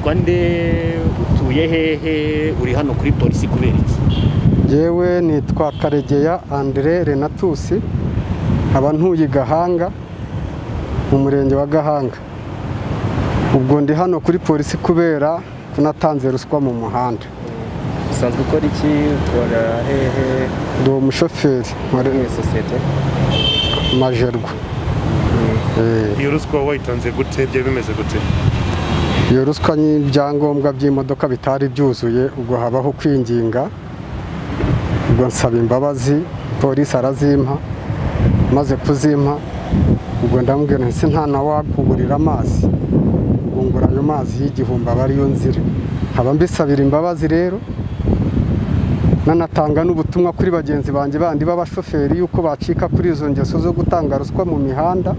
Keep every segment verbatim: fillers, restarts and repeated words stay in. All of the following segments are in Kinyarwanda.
witwa nde, utuye hehe, uri hano kuri polisi kubera iki? Yewe nitwa Karegeya Andre Renatus, aba ntuye Gahanga mu murenge wa Gahanga. Ubwo ndi hano kuri polisi kubera kunatanze ruswa mu muhanda. Usanzwe ukora iki? Ukora hehe? Ndi umushoferi muri sosiyete Majerwa. Iyo ruswa wayitanze gute, byo bimeze gute? Iyo ruswa n'ibyangombwa by'imodoka bitari byuzuye, ubwo habaho kwinginga, ubwo nsaba imbabazi, polisi arazimpa, maze kuzimpa ubwo ndamubwira nti nta na wakugurira amazi, ubwo ngura ayo mazi y'igihumbi aba ariyo nzira. Haba mbisabira imbabazi rero, nanatanga n'ubutumwa kuri bagenzi banjye bandi b'abashoferi yuko bacika kuri izo ngeso zo gutanga ruswa mu mihanda,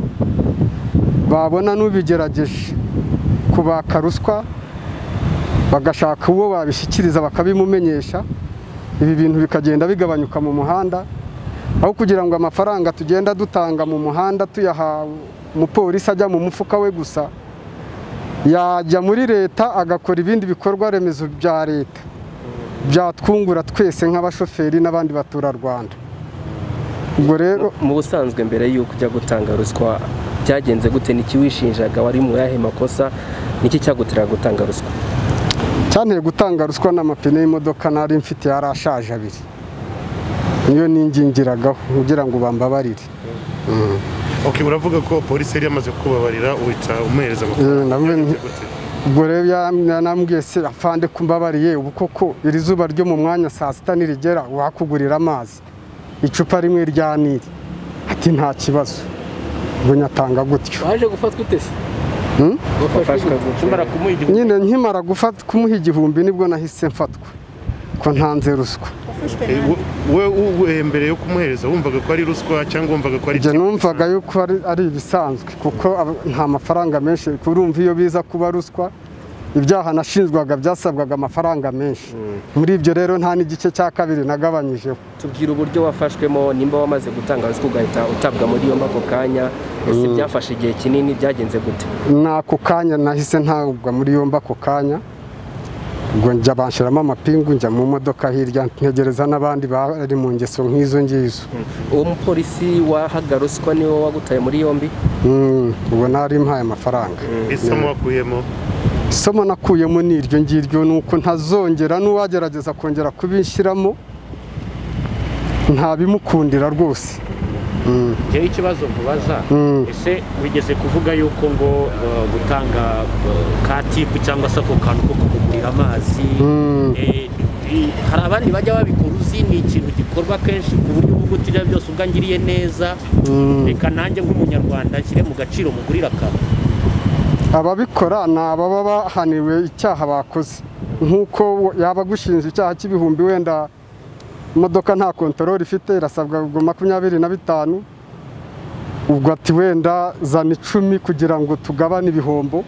babona n'ubigerageje kubaka ruswa bagashaka uwo babishyikiriza bakabimumenyesha, ibi bintu bikagenda bigabanyuka mu muhanda, aho kugira ngo amafaranga tugenda dutanga mu muhanda tuyaha umupolisi ajya mu mufuka we gusa, yajya muri leta agakora ibindi bikorwa remezo bya leta byatwungura twese nk'abashoferi n'abandi baturarwanda. Ubwo rero mu busanzwe mbere y'uko ujya gutanga ruswa byagenze gute? Niki wishinjaga? Wari mu yahe makosa? Niki cyagutera gutanga ruswa? Cyanteye gutanga ruswa n'amapine y'imodoka nari mfite yarashaje abiri, niyo ningingiragaho kugira ngo bambabarire. Okay, uravuga ko polisi yari yamaze kubabarira uhita umuhereza amafaranga. Ubwo rero yanambwiye se afande kumbabariye, ubu koko iri zuba ryo mu mwanya saa sita nirigera wakugurira amazi icupa rimwe rya Nili. Ati nta kibazo. Ubwo nyatanga gutyo. Waje gufatwa utese? Hmm? Wafashwe gukimara kumuha igihumbi? Nyine nkimara gufata kumuha igihumbi nibwo nahise mfatwa ko ntanze ruswa. We mbere yo kumuhereza wumvaga ko ari ruswa cyangwa wumvaga ko ari? Je numvaga yuko ari ibisanzwe kuko nta mafaranga menshi, kurumva iyo biza kuba ruswa ibyaha nashinzwaga byasabwaga amafaranga menshi. Muri ibyo rero nta n'igice cya kabiri nagabanyijeho. Tubwira uburyo wafashwemo, nimba wamaze gutanga ruswa ugahita utabwa muri yombi ako kanya, ese byafashe igihe kinini, byagenze gute? Nako kanya nahise ntabwa muri yombi ako kanya, ubwo njya banshiramo amapingu, njya mu modoka hirya ntegereza n'abandi bari mu ngeso nk'izo ngizo. Uwo mupolisi wahaga ruswa niwe wagutaye muri yombi? Ubwo nari mpaye amafaranga. Isomo wakuyemo? Isomo nakuyemo ni iryo ngiryo, nuko ntazongera n'uwagerageza kongera kubinshyiramo ntabimukundira rwose. Jewe ikibazo nkubaza, ese wigeze kuvuga yuko ngo gutanga ka tipu cyangwa se ako kantu ko kugurira amazi, hari abandi bajya babikora, uzi ni ikintu gikorwa kenshi ku buryo ubugutira byose ubwangiriye neza, reka nanjye nk'umunyarwanda nshyire mu gaciro mugurira akantu? Ababikora ni ababa bahaniwe icyaha bakoze, nk'uko yaba gushinja icyaha cy'ibihumbi, wenda imodoka nta kontorori ifite irasabwa makumyabiri na bitanu, ubwo ati wenda zana icumi kugira ngo tugabane ibihombo,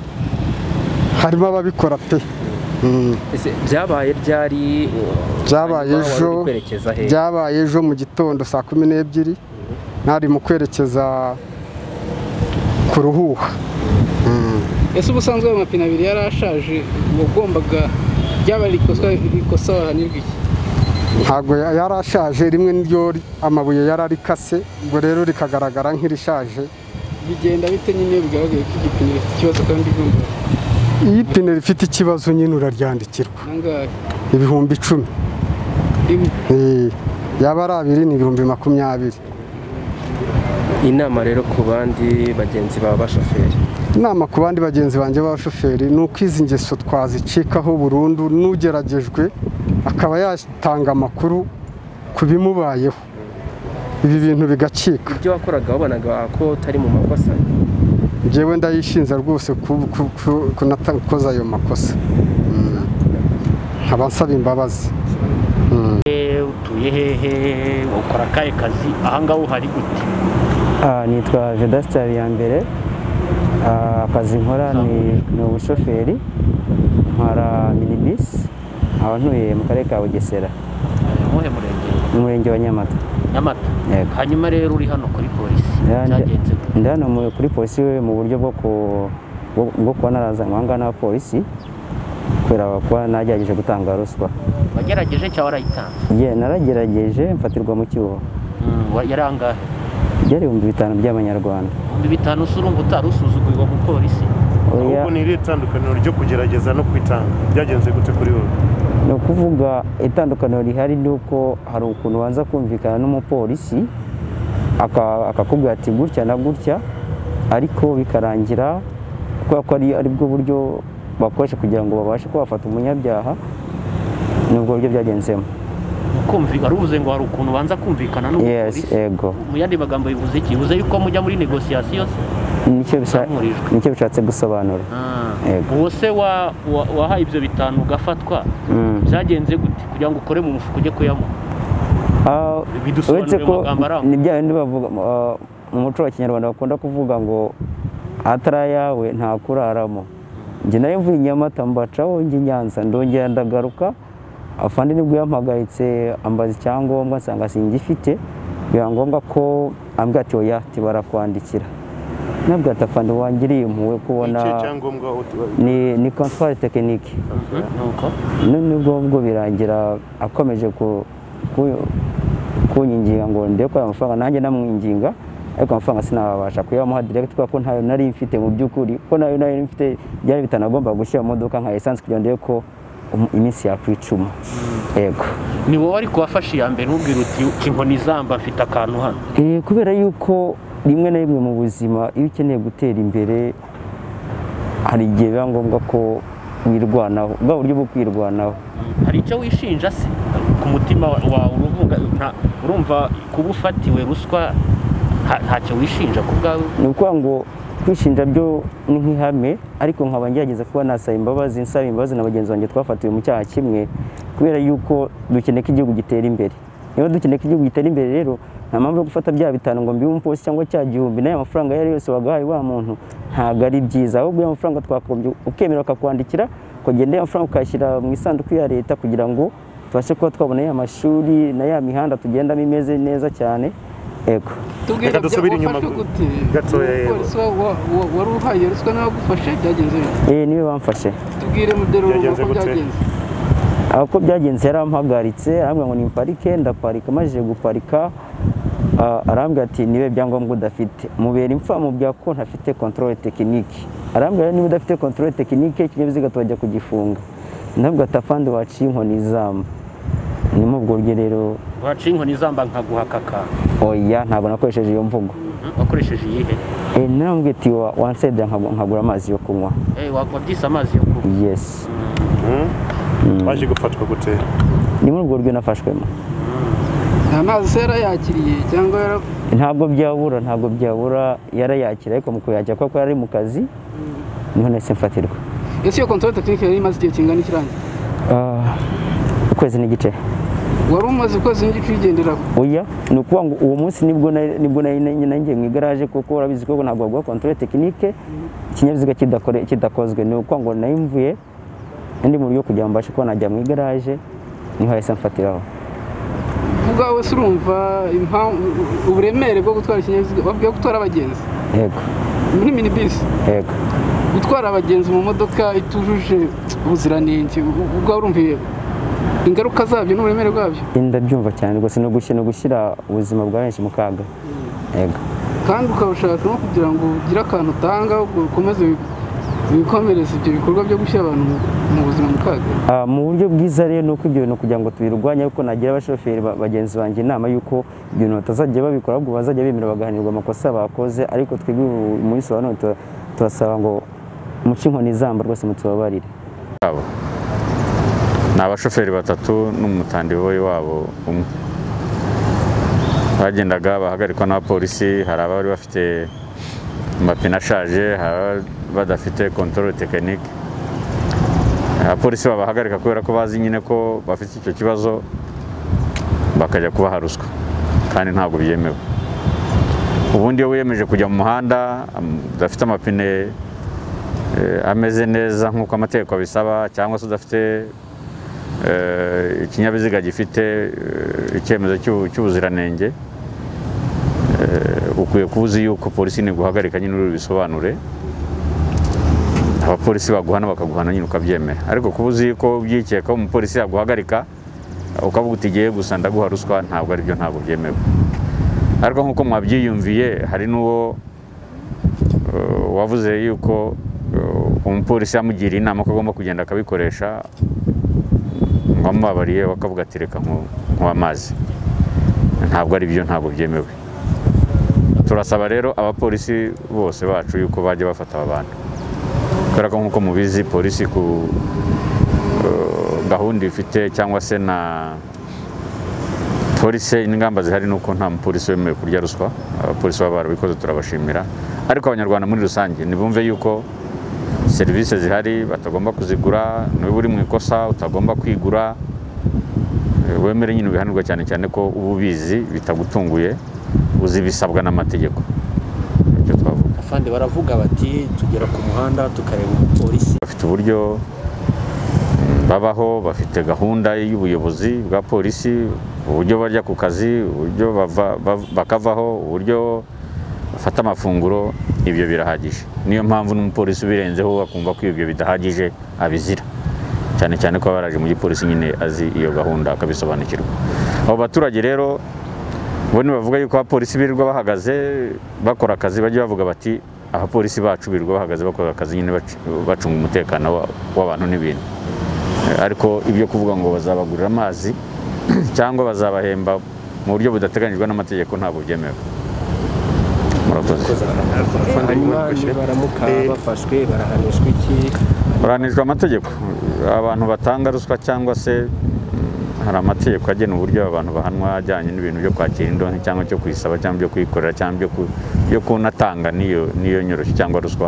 harimo ababikora pe. Ese byabaye ryari? Byabaye ejo, byabaye ejo mu gitondo saa kumi n'ebyiri, nari mu kwerekeza ku Ruhuha. Ese ubusanzwe amapine abiri yarashaje, wagombaga byaba ikosa wahanirwa iki? Ntabwo yarashaje, rimwe niryo amabuye yararikase, ubwo rero rikagaragara nk'irishaje. Bigenda bite nyine bigaragaye ko igipine rifite ikibazo kandi byumva? Iyo ipine rifite ikibazo nyine uraryandikirwa. Nangahe? Ibihumbi icumi. Rimwe? Yaba ari abiri ni ibihumbi makumyabiri. Inama rero ku bandi bagenzi baba bashoferi? Inama ku bandi bagenzi banjye b'abashoferi ni uko izi ngeso twazicikaho burundu, n'ugeragejwe akaba yatanga amakuru ku bimubayeho, ibi bintu bigacika. Ibyo wakoraga wabonaga ko utari mu makosa? Njyewe ndayishinza rwose kunakoza ayo makosa, nkaba nsaba imbabazi. Utuye hehe, ukora akahe kazi, ahangaha uhari gute? Nitwa Vedaste Habiyambere, akazi nkora ni ubushoferi, nkora minibisi, aho ntuye mu karere ka Bugesera. Muhe murenge? Mu murenge wa Nyamata. Nyamata? Hanyuma rero uri hano kuri polisi, byagenze gute? Ndi hano kuri polisi mu buryo bwo kuba narazanwa aha ngaha n'abapolisi kubera kuba nagerageje gutanga ruswa. wagerageje cyangwa warayitanze? Ye naragerageje mfatirwa mu cyuho. Yari angahe? Byari ibihumbi bitanu by'amanyarwanda. Ibihumbi bitanu se urumva utari usuzuguye mu polisi? Ahubwo ni iri itandukaniro ryo kugerageza no kwitanga byagenze gute kuri wowe? Ni ukuvuga itandukaniro rihari ni uko hari ukuntu wanza kumvikana n'umupolisi akakubwira ati gutya na gutya, ariko bikarangira kubera ko ari bwo buryo bakoresha kugira ngo babashe kubafata umunyabyaha, nubwo buryo byagenzemo. Kumvikana uruvuze ngo hari ukuntu banza kumvikana n'umupolisi? Yes, ego. Mu yandi magambo bivuze iki? Bivuze yuko mujya muri negociation se? Nicyo bishatse gusobanura. Uwo se wahaye ibyo bitanu ugafatwa byagenze gute kugira ngo ukore mu mufuka ujye kuyamuha? Uretse ko ni bya bindi bavuga mu muco wa Kinyarwanda bakunda kuvuga ngo atari ayawe nta kuraramo. Njye nayo mvuye i Nyamata mbacaho njye i Nyanza ndongera ndagaruka, afande nibwo yampagaritse ambaza icyangombwa nsanga singifite, biba ngombwa ko ambwira ati oya barakwandikira. Nabwo atafande wangiriye impuhwe kubona ni ni contrôle technique. Nuko nubwo ubwo birangira akomeje ku kunyinginga ngo ndebe ko amafaranga nanjye namwinginga, ariko amafaranga sinabasha kuyamuha direct kuko ntayo nari mfite mu by'ukuri, ko nayo nari mfite byari bitanagomba gushyira mu modoka nka essence kugira ndebe ko iminsi yakwicuma. Yego. Ni wowe ariko wafashe iya mbere ntubwire uti inkoni zamba mfite akantu hano? Eh, kubera yuko rimwe na rimwe mu buzima iyo ukeneye gutera imbere hari igihe biba ngombwa ko wirwanaho, bwa buryo bwo kwirwanaho. Hari icyo wishinja se ku mutima wawe uruvuga urumva kuba ufatiwe ruswa ntacyo wishinja ku bwawe? Ni ukuvuga ngo kwishinja byo ni nk'ihame, ariko nkaba ngerageza kuba nasaba imbabazi nsaba imbabazi na bagenzi banjye twafatiwe mu cyaha kimwe, kubera yuko dukeneye ko igihugu gitera imbere. Niba dukeneye ko igihugu gitera imbere rero nta mpamvu yo gufata bya bitanu ngo mbibe umupolisi cyangwa cya gihumbi n'aya mafaranga yari yose wagahaye wa muntu, ntabwo ari byiza. Ahubwo ya mafaranga twakombye ukemera ukakwandikira ukagenda ya mafaranga ukayashyira mu isanduku ya leta kugira ngo tubashe kuba twabona ya mashuri na ya mihanda tugendamo imeze neza cyane. Ego. Reka dusubire inyuma gatoya. Polisi wari uhaye ruswa n'abagufashe byagenze bite? Eh, niwe bamfashe. Tubwire mudero uko byagenze. Ako byagenze yarampagaritse arambwira ngo nimparike, ndaparika, maze guparika arambwira ati nibe byangombwa udafite, mubera impfa mu bya ko ntafite contrôle technique. Arambwira niba udafite contrôle technique ikinyabiziga twajya kugifunga. Ntabwo atafande waciye inkoni zamba. Ni mu bwo rero waciye inkoni zamba nkaguhakaka? Oya, ntabwo nakoresheje iyo mvugo. Wakoresheje iyihe? Eh, narambwiye ati wansebya nkagura amazi yo kunywa. Eh, wakwabdisa amazi yo kunywa? Yes. Baje gufatwa gute? Ni mu bwo ryo nafashwemo. Amazi se yarayakiriye cyangwa yara? Ntabwo byabura, ntabwo byabura yarayakira, ariko mu kuyakira kuko yari mu kazi niho nahise mfatirwa. Ese iyo contrôle technique yari imaze igihe kingana ikirangiye? Ah, ukwezi n'igice. Wari umaze ukwezi n'igice uyigenderaho? Oya, ni ukuvuga ngo uwo munsi nibwo nibwo nanjye mu igaraje kuko urabizi ko ntabwo bagwa contrôle technique ikinyabiziga kidakore kidakozwe. Ni ukuvuga ngo nayimvuye ndi mu buryo kugira ngo mbashe kuba najya mu igaraje niho yahise mfatiraho. Ubwawe se urumva uburemere bwo gutwara ikinyabiziga babwiye gutwara abagenzi? Yego. Muri minibus? Yego. Gutwara abagenzi mu modoka itujuje ubuziranenge, ubwo urumviye ingaruka zabyo n'uburemere bwabyo? Ndabyumva cyane rwose, no gushyira no gushyira ubuzima bwa benshi mu kaga. Yego. Kandi ukabashaka no kugira ngo ugire akantu utanga ukomeze bikomereza ibyo bikorwa byo gushyira abantu mu buzima mu kaga. Mu buryo bwiza rero nuko ibyo bintu kugira ngo tubirwanye, ariko nagira abashoferi bagenzi banjye inama yuko ibintu batazajya babikora, ahubwo bazajya bemera bagahanirwa amakosa bakoze. Ariko twebwe muri sobanuro turasaba ngo muce inkoni zamba rwose mutubabarire. Ni abashoferi batatu n'umutandiboyi wabo umwe bagendaga bahagarikwa n'abapolisi. Hari abari bafite amapine ashaje, hari badafite contrôle technique. Abapolisi babahagarika kubera ko bazi nyine ko bafite icyo kibazo, bakajya kubaha ruswa kandi ntabwo byemewe. Ubundi iyo wiyemeje kujya mu muhanda udafite amapine ameze neza nk'uko amategeko abisaba, cyangwa se udafite ikinyabiziga gifite icyemezo cy'ubuziranenge, ukwiye kubuzi yuko polisi ni guhagarika nyine uri bisobanure, abapolisi baguhana bakaguhana nyine ukabyemera, ariko kuba uzi ko byikeka umupolisi yaguhagarika ukavuga uti giye gusa ndaguha ruswa, ntabwo ari byo, ntabwo byemewe. Ariko nk'uko mwabyiyumviye hari n'uwo wavuze yuko umupolisi yamugiriye inama ko agomba kugenda akabikoresha, wamubabariye wakavuga ati reka nk'uwa amazi. Ntabwo ari byo, ntabwo byemewe. Turasaba rero abapolisi bose bacu yuko bajya bafata aba bantu, kubera ko nk'uko mubizi polisi ku gahunda ifite cyangwa se na polisi n'ingamba zihari nuko nta mupolisi wemewe kurya ruswa. Abapolisi baba barabikoze turabashimira, ariko abanyarwanda muri rusange nibumve yuko serivisi zihari batagomba kuzigura. Niba uri mu ikosa utagomba kwigura, wemere nyine ubihanirwa, cyane cyane ko uba ubizi bitagutunguye, uzi bisabwa n'amategeko. Icyo twavuga. Afande baravuga bati tugera ku muhanda tukareba umupolisi, bafite uburyo babaho, bafite gahunda y'ubuyobozi bwa polisi, uburyo bajya ku kazi, uburyo bakavaho, uburyo bafata amafunguro. Ibyo birahagije. Niyo mpamvu n'umupolisi ubirenzeho akumva ko ibyo bidahagije abizira, cyane cyane ko baraje mu gipolisi nyine azi iyo gahunda akabisobanukirwa. Abo baturage rero bo bavuga yuko abapolisi birirwa bahagaze bakora akazi, bajya bavuga bati abapolisi bacu birirwa bahagaze bakora akazi nyine bacunga umutekano w'abantu n'ibintu. Ariko ibyo kuvuga ngo bazabagurira amazi cyangwa bazabahemba mu buryo budateganyijwe n'amategeko ntabwo byemewe. Hanyuma baramuka bafashwe barahanishwa iki? Barahanishwa amategeko. Abantu batanga ruswa cyangwa se hari amategeko agena uburyo abantu bahanwa ajyanye n'ibintu byo kwakira indonke cyangwa cyo kuyisaba cyangwa byo kuyikorera cyangwa byo kunatanga niyo niyo nyoroshye cyangwa ruswa.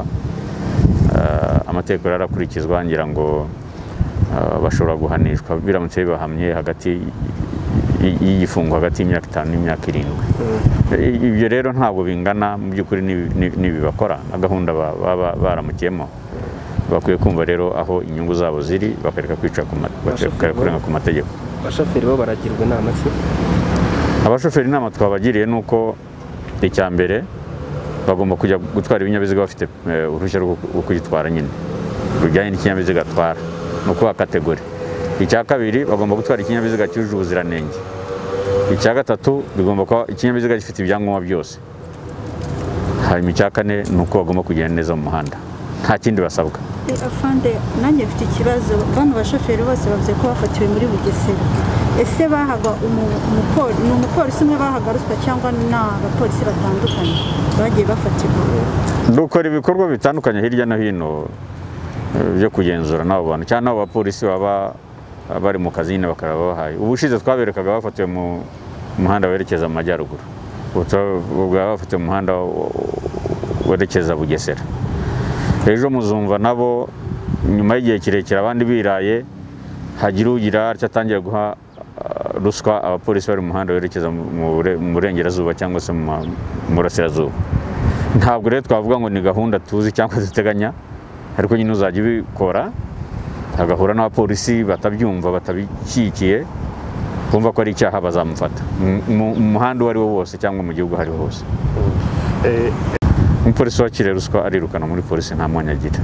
Amategeko yarakurikizwa, ngira ngo bashobora guhanishwa biramutse bibahamye hagati y'igifungo hagati y'imyaka itanu n'imyaka irindwi. Ibyo rero ntabwo bingana mu by'ukuri n'ibi bakora na gahunda baba baramukiyemo. Bakwiye kumva rero aho inyungu zabo ziri, bakareka kwica kurenga ku mategeko. Abashoferi bo baragirwa inama ki? Abashoferi inama twabagiriye nuko icya mbere bagomba kujya gutwara ibinyabiziga bafite uruhushya rwo kugitwara nyine rujyanye n'ikinyabiziga atwara, nuko kategori. Icya kabiri bagomba gutwara ikinyabiziga cyujuje ubuziranenge. Icya gatatu bigomba kuba ikinyabiziga gifite ibyangombwa byose. Hanyuma icya kane nuko bagomba kugenda neza mu muhanda, nta kindi basabwa. Afande, nanjye mfite ikibazo. Bano bashoferi bose bavuze ko bafatiwe muri Bugesera. Ese bahaga umupolisi umwe bahaga ruswa cyangwa n'abapolisi batandukanye bagiye bafatirwa? Dukora ibikorwa bitandukanye hirya no hino byo kugenzura n'abo bantu, cyane abo bapolisi baba bari mu kazi nyine bakaraba bahaye. Ubushize twaberekaga bafatiwe mu muhanda werekeza mu majyaruguru, ubwo bafatiwe mu muhanda werekeza Bugesera. Ejo muzumva nabo nyuma y'igihe kirekire abandi biraye, hagira ugira atya atangira guha ruswa abapolisi bari mu muhanda werekeza mu burengerazuba cyangwa se mu burasirazuba. Ntabwo rero twavuga ngo ni gahunda tuzi cyangwa duteganya, ariko nyine uzajya ubikora agahura n'abapolisi batabyumva batabikikiye, bumva ko ari icyaha bazamufata mu muhanda uwo ari wo wose cyangwa mu gihugu ahari hose. Umupolisi wakiriye ruswa arirukana muri polisi, nta mwanya agira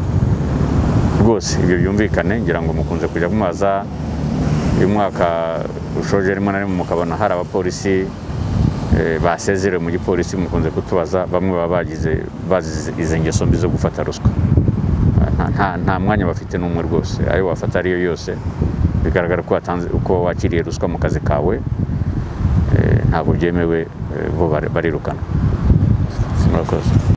rwose. Ibyo byumvikane, ngira ngo mukunze kujya mumaza uyu mwaka ushoje rimwe na rimwe mukabona hari abapolisi basezerewe mu gipolisi, mukunze kutubaza bamwe baba bagize bazize izo ngeso mbi zo gufata ruswa. Nta mwanya bafite n'umwe rwose, ayo wafata ariyo yose bigaragara ko watanze uko wakiriye ruswa mu kazi kawe, ntabwo byemewe, bo barirukana. Murakoze.